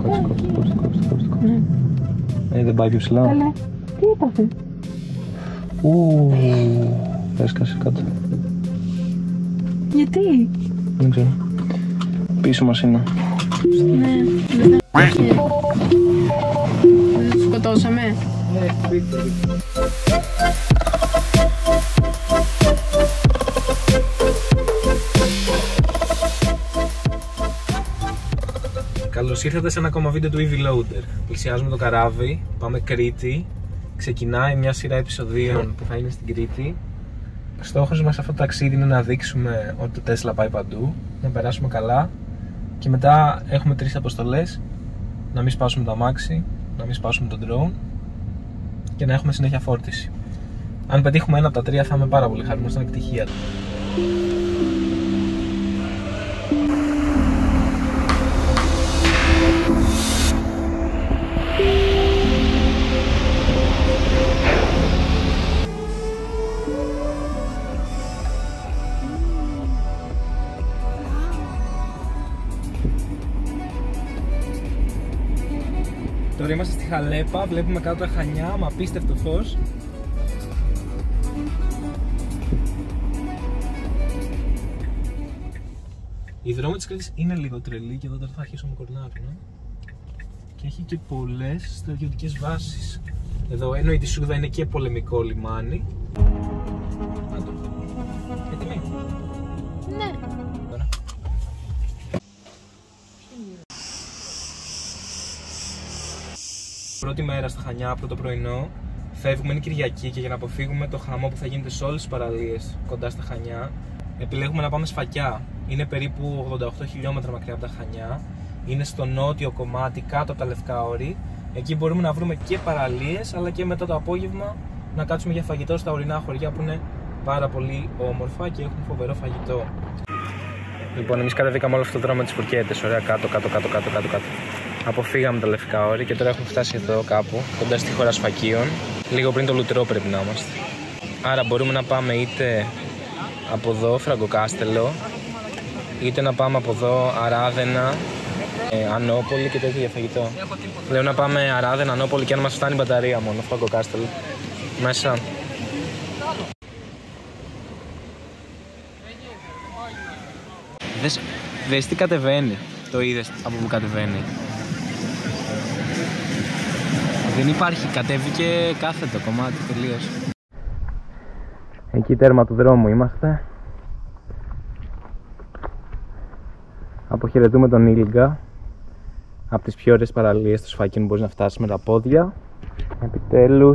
Κάτσε. Δεν πάει πιο ψηλά. Καλέ, τι έπαθε? Έσκασε κάτω. Γιατί? Δεν ξέρω. Πίσω μας είναι. Ναι, δεν τους σκοτώσαμε. Ναι, πείτε. Καλώς ήρθατε σε ένα ακόμα βίντεο του EV Loader. Πλησιάζουμε το καράβι, πάμε Κρήτη. Ξεκινάει μια σειρά επεισοδίων που θα είναι στην Κρήτη. Στόχος μας σε αυτό το ταξίδι είναι να δείξουμε ότι το Tesla πάει παντού, να περάσουμε καλά και μετά έχουμε 3 αποστολές: να μην σπάσουμε το αμάξι, να μην σπάσουμε το drone και να έχουμε συνέχεια φόρτιση. Αν πετύχουμε ένα από τα 3 θα είμαι πάρα πολύ χαρούμενος, θα είναι επιτυχία. Τώρα είμαστε στη Χαλέπα, βλέπουμε κάτω τα Χανιά με απίστευτο φως. Η δρόμη της Κρήτης είναι λίγο τρελή και εδώ τώρα θα αρχίσουμε με κορνάρουν. Και έχει και πολλές στρατιωτικές βάσεις. Εδώ ενώ η Τισούδα είναι και πολεμικό λιμάνι. Να το. Έτοιμοι? Ναι. Τώρα. Πρώτη μέρα στα Χανιά, πρώτο πρωινό. Φεύγουμε, είναι Κυριακή και για να αποφύγουμε το χαμό που θα γίνεται σε όλες τις παραλίες κοντά στα Χανιά, επιλέγουμε να πάμε Σφακιά. Είναι περίπου 88 χιλιόμετρα μακριά από τα Χανιά. Είναι στο νότιο κομμάτι, κάτω από τα Λευκά Όρη. Εκεί μπορούμε να βρούμε και παραλίες, αλλά και μετά το απόγευμα να κάτσουμε για φαγητό στα ορεινά χωριά που είναι πάρα πολύ όμορφα και έχουν φοβερό φαγητό. Λοιπόν, εμείς κατεβήκαμε όλο αυτό το δρόμο με τις φουρκέτες. Ωραία, κάτω. Αποφύγαμε τα Λευκά Όρη και τώρα έχουμε φτάσει εδώ κάπου, κοντά στη χώρα Σφακίων. Λίγο πριν το Λουτρό πρέπει να είμαστε. Άρα μπορούμε να πάμε είτε από εδώ, Φραγκοκάστελο, είτε να πάμε από εδώ, Αράδενα, Ανώπολη και τέτοιο για φαγητό. Λέω να πάμε Αράδενα, Ανώπολη και αν μας φτάνει η μπαταρία μόνο, Φραγκοκάστελο. Μέσα. Δες τι κατεβαίνει. Το είδες από που κατεβαίνει? Δεν υπάρχει, κατέβηκε κάθετο κομμάτι τελείως. Εκεί τέρμα του δρόμου είμαστε. Αποχαιρετούμε τον Ήλγκα, από τις πιο ωραίες παραλίες του Σφακίων, μπορείς να φτάσεις με τα πόδια. Επιτέλους.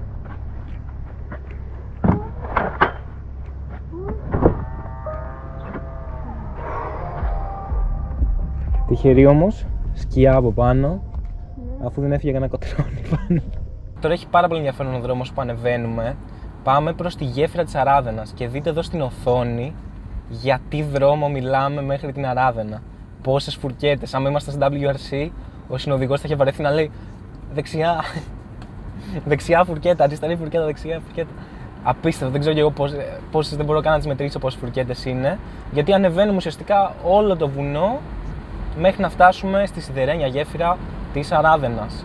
Τυχερή όμως, σκιά από πάνω, αφού δεν έφυγε κανένα κοτρόνι πάνω. Τώρα έχει πάρα πολύ ενδιαφέρον ο δρόμος που ανεβαίνουμε. Πάμε προς τη γέφυρα της Αράδενας και δείτε εδώ στην οθόνη για τι δρόμο μιλάμε μέχρι την Αράδενα. Πόσες φουρκέτες. Αν είμαστε στην WRC, ο συνοδηγός θα είχε βαρεθεί να λέει δεξιά, δεξιά φουρκέτα, αριστερή φουρκέτα, δεξιά φουρκέτα. Απίστευτο, δεν ξέρω και εγώ πόσες, δεν μπορώ καν να τις μετρήσω πόσες φουρκέτες είναι. Γιατί ανεβαίνουμε ουσιαστικά όλο το βουνό μέχρι να φτάσουμε στη σιδερένια γέφυρα της Αράδενας.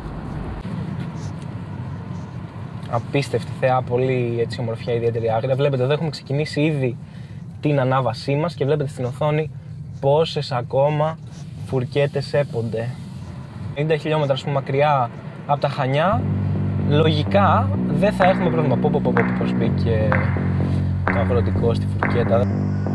Απίστευτη θέα, πολύ έτσι ομορφιά, ιδιαίτερη άγρια. Βλέπετε εδώ έχουμε ξεκινήσει ήδη την ανάβασή μας και βλέπετε στην οθόνη πόσες ακόμα φουρκέτες έπονται. 50 χιλιόμετρα ας πούμε μακριά από τα Χανιά, λογικά δεν θα έχουμε πρόβλημα. Πώς μπήκε το αγροτικό στη φουρκέτα.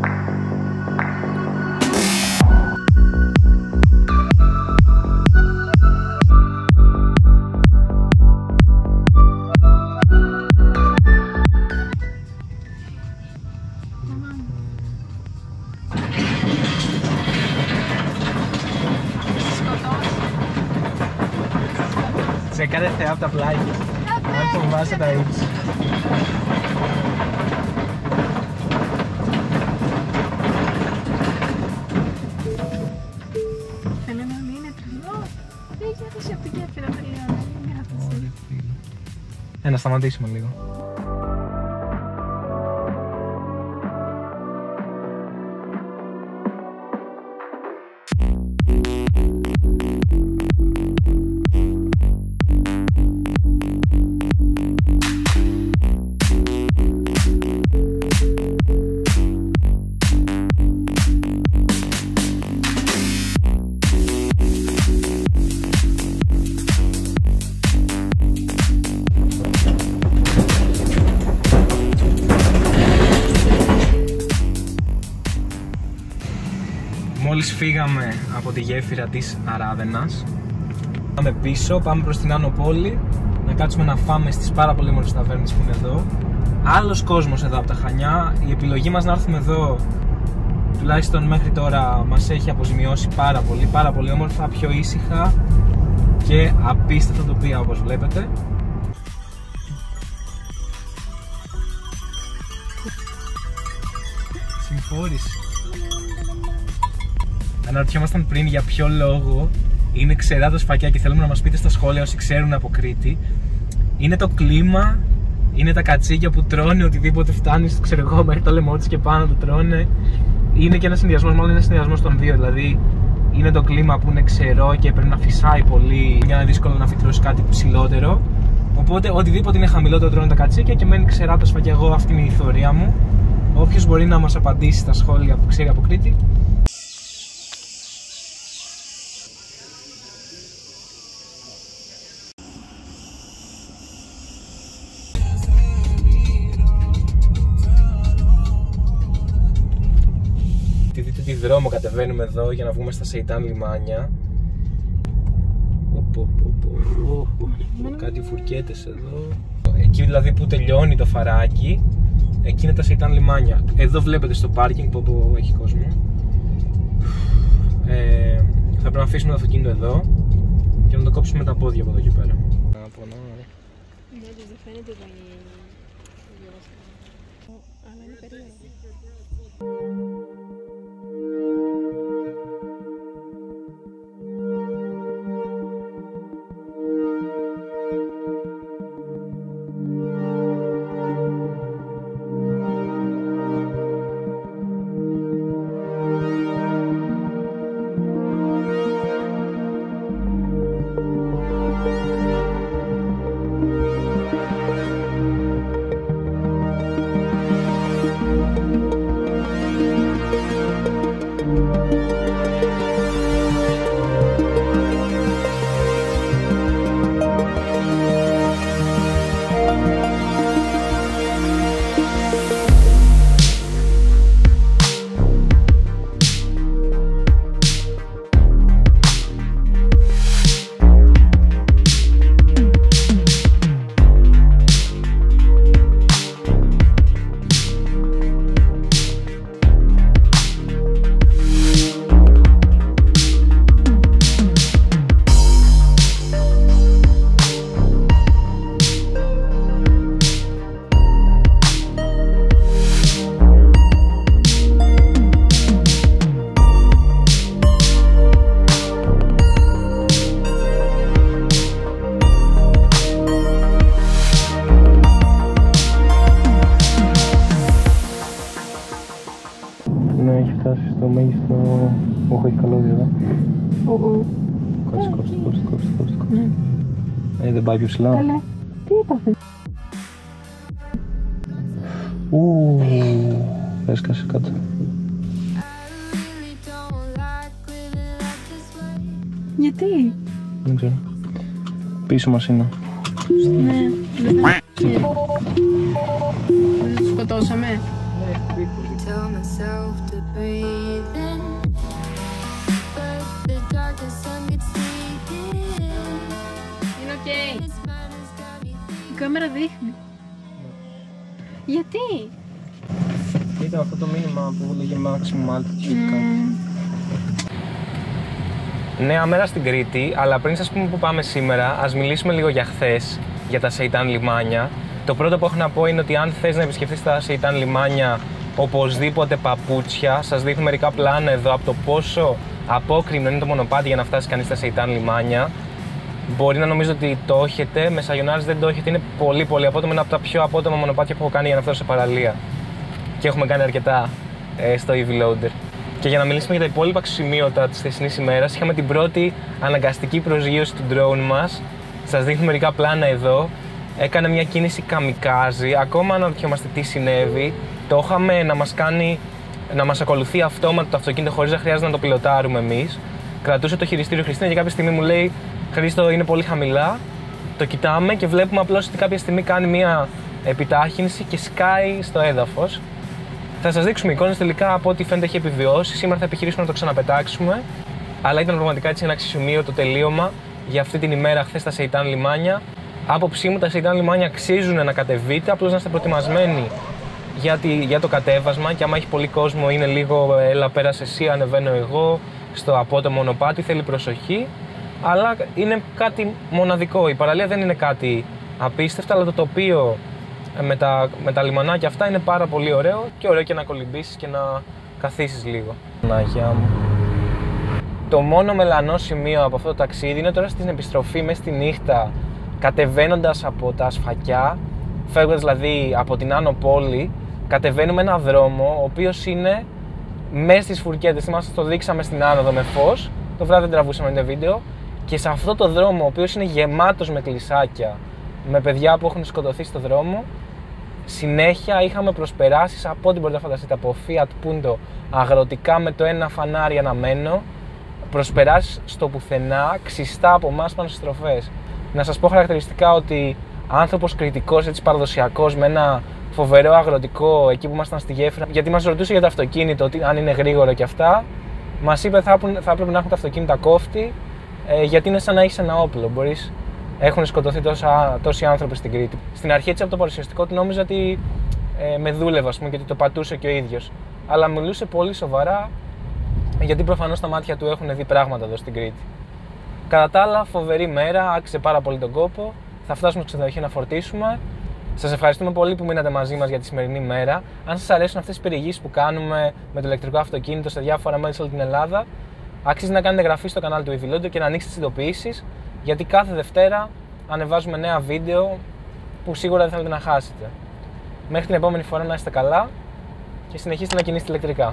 Σε κάθε θεά από τα πλάγια. Αν φοβάσαι τα ρίξεις. Θέλει να μην είναι τρελό. Έχει έρθει από την γέφυρα τελειώνει. Να σταματήσουμε λίγο. Μόλις φύγαμε από τη γέφυρα της Αράδενας, πάμε πίσω, πάμε προς την Άνω Πόλη να κάτσουμε να φάμε στις πάρα πολύ όμορφες ταβέρνες που είναι εδώ. Άλλος κόσμος εδώ από τα Χανιά. Η επιλογή μας να έρθουμε εδώ, τουλάχιστον μέχρι τώρα, μας έχει αποζημιώσει πάρα πολύ όμορφα, πιο ήσυχα και απίστευτα τοπία όπως βλέπετε. Συμφόρηση. Αναρωτιόμασταν πριν για ποιο λόγο είναι ξερά τα σφακιά και θέλουμε να μας πείτε στα σχόλια όσοι ξέρουν από Κρήτη. Είναι το κλίμα, είναι τα κατσίκια που τρώνε οτιδήποτε φτάνει, ξέρω εγώ, μέχρι το λαιμό της και πάνω το τρώνε. Είναι και ένας συνδυασμός, μάλλον είναι ένας συνδυασμός των δύο. Δηλαδή είναι το κλίμα που είναι ξερό και πρέπει να φυσάει πολύ για να είναι δύσκολο να φυτρώσει κάτι ψηλότερο. Οπότε οτιδήποτε είναι χαμηλότερο τρώνε τα κατσίκια και μένει ξερά τα σφακιά. Εγώ αυτή είναι η θεωρία μου. Όποιος μπορεί να μας απαντήσει στα σχόλια που ξέρει από Κρήτη. Δείτε τι δρόμο κατεβαίνουμε εδώ για να βγούμε στα Σεϊτάν λιμάνια. Κάτι φουρκέτες εδώ. Εκεί δηλαδή που τελειώνει το φαράκι, εκεί είναι τα Σεϊτάν λιμάνια. Εδώ βλέπετε στο πάρκινγκ που έχει κόσμο. Θα πρέπει να αφήσουμε το αυτοκίνητο εδώ και να το κόψουμε τα πόδια από εδώ και πέρα. Δεν φαίνεται εδώ αλλά είναι περίεργο. Στο μέγιστο. Όχι, έχει καλώδια εδώ. Κόψτε. Δεν πάει πιο ψηλά. Καλέ, τι έπαθε? Έσκασε κάτω. Γιατί? Δεν ξέρω. Πίσω μας είναι. Ναι, δεν σκοτώσαμε. Είναι οκ. Η κάμερα δείχνει. Γιατί? Ήταν αυτό το μήνυμα που λέγε maximum altitude. Νέα μέρα στην Κρήτη, αλλά πριν σας πούμε που πάμε σήμερα, ας μιλήσουμε λίγο για χθες, για τα Σεϊτάν λιμάνια. Το πρώτο που έχω να πω είναι ότι αν θες να επισκεφτείς τα Σεϊτάν λιμάνια, οπωσδήποτε παπούτσια. Σας δείχνω μερικά πλάνα εδώ από το πόσο απόκρημνο είναι το μονοπάτι για να φτάσει κανείς στα Σεϊτάν λιμάνια. Μπορεί να νομίζω ότι το έχετε, με Σαγιονάρες δεν το έχετε, είναι πολύ απότομο, είναι από τα πιο απότομα μονοπάτια που έχω κάνει για να φτάσω σε παραλία. Και έχουμε κάνει αρκετά στο EV Loader. Και για να μιλήσουμε για τα υπόλοιπα σημείωτα της χθεσινής ημέρας, είχαμε την πρώτη αναγκαστική προσγείωση του drone μας. Σας δείχνω μερικά πλάνα εδώ. Έκανε μια κίνηση καμικάζι, ακόμα αναρωτιόμαστε τι συνέβη. Το είχαμε να μας ακολουθεί αυτόματα το αυτοκίνητο χωρίς να χρειάζεται να το πιλοτάρουμε εμείς. Κρατούσε το χειριστήριο Χριστίνα και κάποια στιγμή μου λέει «Χρήστο, είναι πολύ χαμηλά». Το κοιτάμε και βλέπουμε απλώς ότι κάποια στιγμή κάνει μια επιτάχυνση και σκάει στο έδαφος. Θα σας δείξουμε εικόνες τελικά από ό,τι φαίνεται έχει επιβιώσει. Σήμερα θα επιχειρήσουμε να το ξαναπετάξουμε. Αλλά ήταν πραγματικά έτσι ένα αξιοσημείωτο τελείωμα για αυτή την ημέρα χθες στα Σεϊτάν λιμάνια. Άποψή μου, τα Σεϊτάν λιμάνια αξίζουν να κατεβείτε, απλώς να είστε προετοιμασμένοι για το κατέβασμα. Και άμα έχει πολύ κόσμο, είναι λίγο έλα πέρασε εσύ, ανεβαίνω εγώ. Στο απότομο μονοπάτι θέλει προσοχή. Αλλά είναι κάτι μοναδικό. Η παραλία δεν είναι κάτι απίστευτο, αλλά το τοπίο με τα λιμανάκια αυτά είναι πάρα πολύ ωραίο και ωραίο και να κολυμπήσεις και να καθίσεις λίγο. Παναγιά μου. Το μόνο μελανό σημείο από αυτό το ταξίδι είναι τώρα στην επιστροφή μέσα στη νύχτα, κατεβαίνοντας από τα Σφακιά, φεύγοντας δηλαδή από την Άνω Πόλη, κατεβαίνουμε ένα δρόμο ο οποίος είναι μέσα στις φουρκέτες. Θυμάστε, το δείξαμε στην άνοδο με φως, το βράδυ δεν τραβούσαμε το βίντεο, και σε αυτό το δρόμο, ο οποίος είναι γεμάτος με κλεισάκια, με παιδιά που έχουν σκοτωθεί στο δρόμο, συνέχεια είχαμε προσπεράσεις από ό,τι μπορείτε να φανταστείτε, από Fiat Punto, αγροτικά με το ένα φανάρι αναμένο, προσπεράσεις στο πουθενά, ξιστά από εμάς πάνω στις στροφές. Να σας πω χαρακτηριστικά ότι άνθρωπος κριτικός, έτσι παραδοσιακός, με ένα φοβερό αγροτικό εκεί που ήμασταν στη γέφυρα, γιατί μας ρωτούσε για το αυτοκίνητο, ότι αν είναι γρήγορο και αυτά, μας είπε θα έπρεπε να έχουν τα αυτοκίνητα κόφτη, γιατί είναι σαν να έχεις ένα όπλο. Έχουν σκοτωθεί τόσοι άνθρωποι στην Κρήτη. Στην αρχή, έτσι από το παρουσιαστικό του, νόμιζα ότι με δούλευε, ας πούμε, και ότι το πατούσε και ο ίδιος. Αλλά μιλούσε πολύ σοβαρά, γιατί προφανώς τα μάτια του έχουν δει πράγματα εδώ στην Κρήτη. Κατά τα άλλα, φοβερή μέρα, άξιζε πάρα πολύ τον κόπο. Θα φτάσουμε στο ξενοδοχείο να φορτίσουμε. Σας ευχαριστούμε πολύ που μείνατε μαζί μας για τη σημερινή μέρα. Αν σας αρέσουν αυτές τις περιηγήσεις που κάνουμε με το ηλεκτρικό αυτοκίνητο σε διάφορα μέρη σε όλη την Ελλάδα, αξίζει να κάνετε εγγραφή στο κανάλι του Ιβιλόντο και να ανοίξετε τις ειδοποιήσεις, γιατί κάθε Δευτέρα ανεβάζουμε νέα βίντεο που σίγουρα δεν θέλετε να χάσετε. Μέχρι την επόμενη φορά να είστε καλά και συνεχίστε να κινείστε ηλεκτρικά.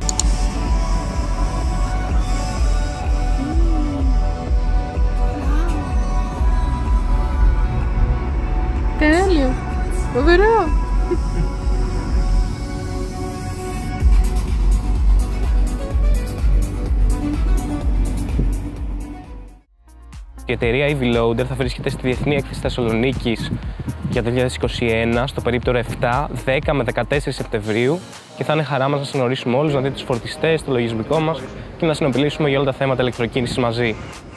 Τέλειο! Φοβερό! Η εταιρεία Eviloader θα βρίσκεται στη Διεθνή Έκθεση Θεσσαλονίκης για το 2021 στο περίπτερο 7, 10 με 14 Σεπτεμβρίου και θα είναι χαρά μας να συνορίσουμε όλους, να δείτε τους φορτιστές, το λογισμικό μας και να συνομιλήσουμε για όλα τα θέματα ηλεκτροκίνησης μαζί.